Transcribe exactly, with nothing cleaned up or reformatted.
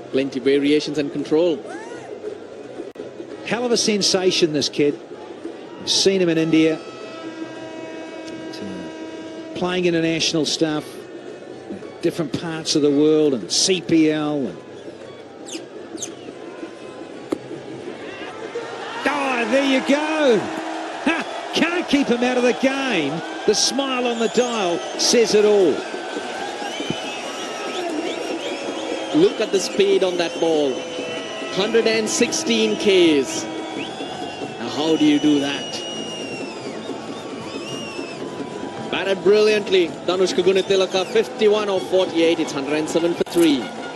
Plenty variations and control. Hell of a sensation, this kid. I've seen him in India, playing international stuff, different parts of the world, and C P L. And oh, there you go. Ha, can't keep him out of the game. The smile on the dial says it all. Look at the speed on that ball. one hundred sixteen Ks. Now how do you do that? Batted brilliantly. Danushka Gunatilaka, fifty-one of forty-eight. It's one hundred seven for three.